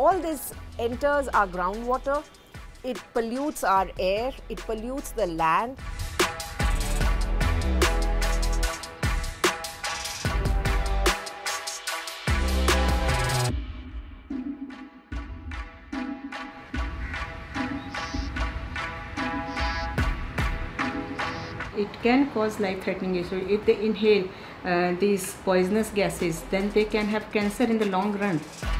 all this enters our groundwater, it pollutes our air, it pollutes the land. It can cause life-threatening issues. If they inhale these poisonous gases, then they can have cancer in the long run.